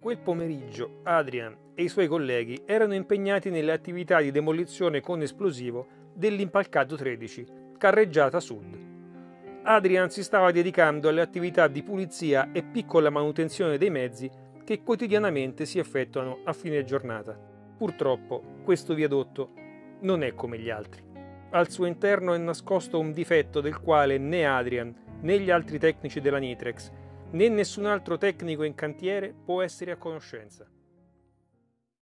Quel pomeriggio Adrian e i suoi colleghi erano impegnati nelle attività di demolizione con esplosivo dell'impalcato 13, carreggiata sud. Adrian si stava dedicando alle attività di pulizia e piccola manutenzione dei mezzi che quotidianamente si effettuano a fine giornata. Purtroppo questo viadotto non è come gli altri. Al suo interno è nascosto un difetto del quale né Adrian né gli altri tecnici della Nitrex né nessun altro tecnico in cantiere può essere a conoscenza.